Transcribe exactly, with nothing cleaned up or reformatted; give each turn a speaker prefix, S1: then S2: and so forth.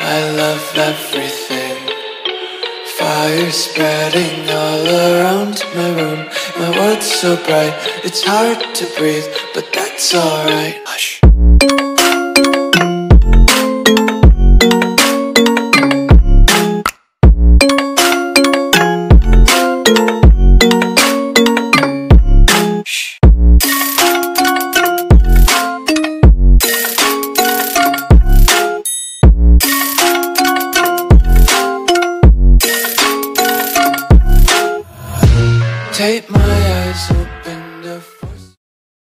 S1: I love everything. Fire spreading all around my room. My world's so bright, it's hard to breathe, but that's alright. Hush.